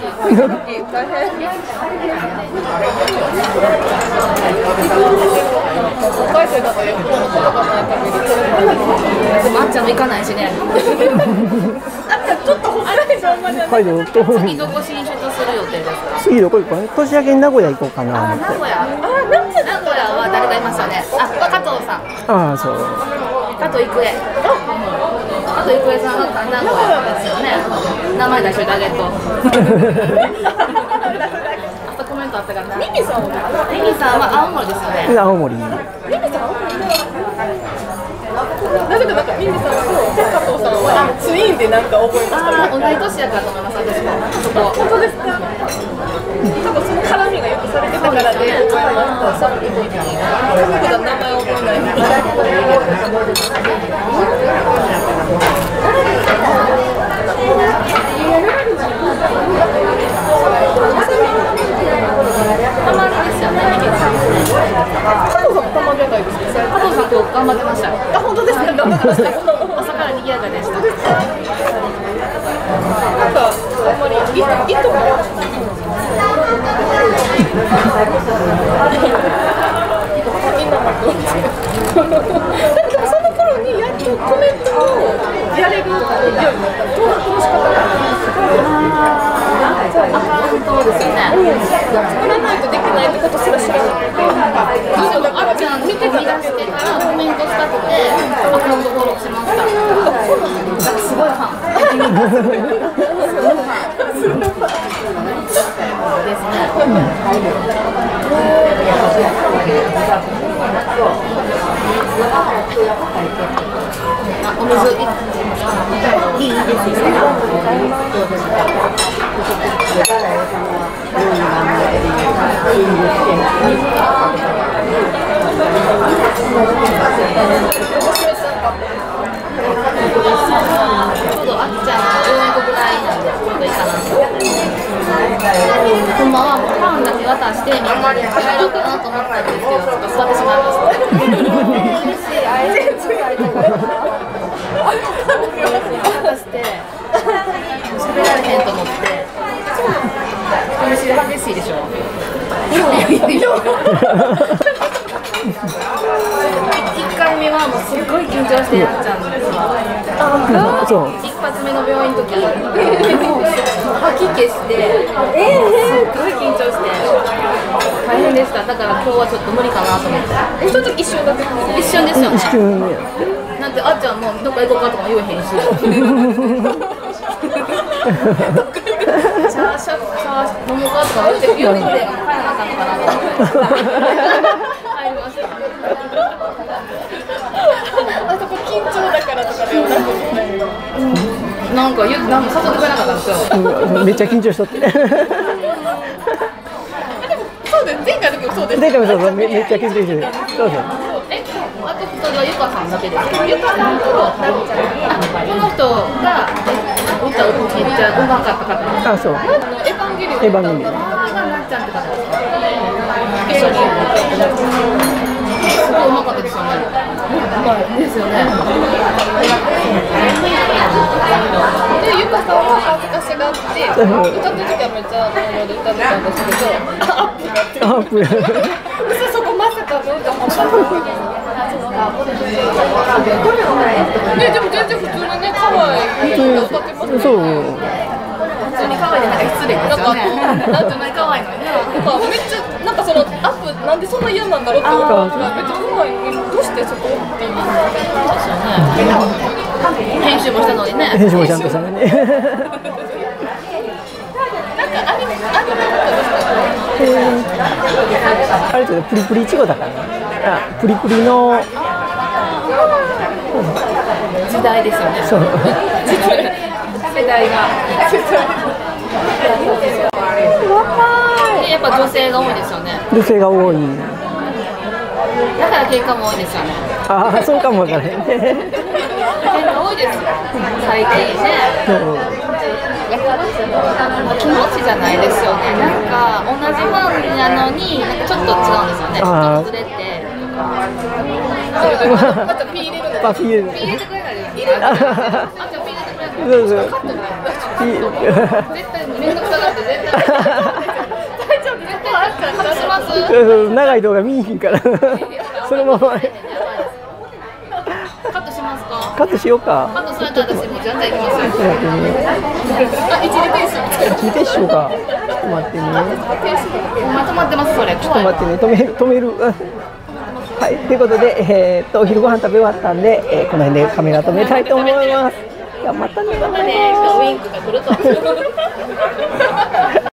Speaker 2: あっちゃんも行かないしね。
Speaker 4: ちょっと
Speaker 1: 北海道遠い。
Speaker 2: 次どこ進出する予定ですか。
Speaker 1: 次どこ行こうか。年明けに名古屋行こうかな。
Speaker 2: あ、名古屋。あ、名古屋は誰がいますよね。あ、加藤さん。
Speaker 1: ああ、そう。
Speaker 2: 加藤郁恵。加藤郁恵さんが名古屋ですよね。名前出しといてあげると。あとコメントあったかな。ミミさんは。ミミさんは青森ですよね。
Speaker 1: 青森。
Speaker 4: なぜかなんかミミさんと加藤さんはツインでなんか覚えました。
Speaker 2: ああ、同い年やからと思います。私も。そこ。
Speaker 4: 本当ですか。多分その絡みがよくされてたからで覚えました。家族の名前を覚えない。
Speaker 2: たまにですよね。
Speaker 4: 加藤さんもたまにじゃないですか。
Speaker 2: 加藤さんと頑張ってました。
Speaker 4: あ、本当ですか。頑張ってました。
Speaker 2: 朝から賑やかでした。
Speaker 4: なんかあんまりいいとこ。
Speaker 2: でもその頃にやっとコメントをやれるようになった登録の仕方が
Speaker 4: そうですよね。
Speaker 2: 作らないとできないってことすら知らなくて、
Speaker 4: そうだからあっちゃん見て見出してからコメントしたくてアカウント登録しました。すごいファン。ですね。あ、お水いいですね。ちょうどあっちゃんの応援国ぐらいなんでちょうどいいかなと。ほんまはもうパンだけ渡してみんなで帰ろうかなと思ったんですけど、ちょっと座ってしまいました。嬉しい、あえて渡して喋られへんと思って。人見知り激しいでしょ。一回目はもうすごい緊張してやっちゃうんですよ。一発目の病院の時、吐き気して、すごい緊張して大変でした。だから今日はちょっと無理かなと思って。
Speaker 2: その時一瞬だけ
Speaker 4: 一瞬ですよね。
Speaker 1: 一瞬ね。
Speaker 4: なんてあっちゃんもどっか行こうかとか言えへんし。シャーシャー飲もうかとか言って言って帰らなかったのかなと思って入りました。
Speaker 2: あそこ緊張だからとかではなくて、
Speaker 4: なんか言う、なんか誘ってくれなかったんですよ。
Speaker 1: めっちゃ緊張しとって。
Speaker 2: そうです、前回の時もそうです。
Speaker 1: 前回もそうそう、めめっちゃ緊張してる。そうそう。
Speaker 4: え、あとふたりはゆかさんだけですか。ゆかさんとあこの人が歌をめっちゃうまかった方。
Speaker 1: あ、そう。
Speaker 2: あのエヴァンゲリオン
Speaker 1: エヴァンゲリオン。
Speaker 4: あーがなっちゃんって方ですか。一緒に。すごいうまかったですよね。ですよね。
Speaker 2: で、ゆかさんは恥ずかしがって、歌った時はめっちゃノーマルで歌ってたんですけど、アップがって
Speaker 1: アップ。
Speaker 2: 嘘そこまさかの歌もったんですけど。ね、でも全然普通にね、可愛い歌ってますね。
Speaker 1: そう。
Speaker 4: 普通に可愛いでなんか失礼ですよね。なんてない可愛いのにね。
Speaker 2: なんかめっちゃなんかそのアップなんでそんな嫌なんだろうって思ったらめっちゃうまいのにどうしてそこっていう。
Speaker 4: 編集もしたのにね。
Speaker 1: 編集もちゃんとしたのに。
Speaker 2: なんかアニメアニメとか
Speaker 1: あれとプリプリいちごだからな。あ、プリプリの
Speaker 4: 時代ですよね。
Speaker 1: そう。
Speaker 4: 世代が。やっぱ女性が多いですよね。
Speaker 1: 女性が多い。
Speaker 4: だから喧嘩も多いですよね。
Speaker 1: ああ、そうかもわからへんね。
Speaker 4: 喧嘩多いですよ。最近ね。気持ちじゃないですよね。なんか同じファンなのに、なんかちょっと違うんですよね。ちょっとずれてとか。
Speaker 2: またピー入れるの。
Speaker 1: パピー。
Speaker 4: ピー入れてくれないですか。あ、じゃあピー入れてくれない。
Speaker 1: そうそう。
Speaker 4: 絶対面倒くさがって絶対。大丈夫絶対あっちゃんカットします。
Speaker 1: 長い動画見えへんから。そのまま。
Speaker 4: カットしますか。
Speaker 1: カットしようか。
Speaker 4: カットされたら私もじゃんじゃん行きますよ。
Speaker 2: あ、一時停止。
Speaker 1: 一時停止しようか。ちょっと待ってね。
Speaker 4: まとまってますそれ。
Speaker 1: ちょっと待ってね。止める止める。はい、ということで、えー、っとお昼ご飯食べ終わったんで、えー、この辺でカメラ止めたいと思います。じゃあまたね。
Speaker 4: またね、ウインクが来ると。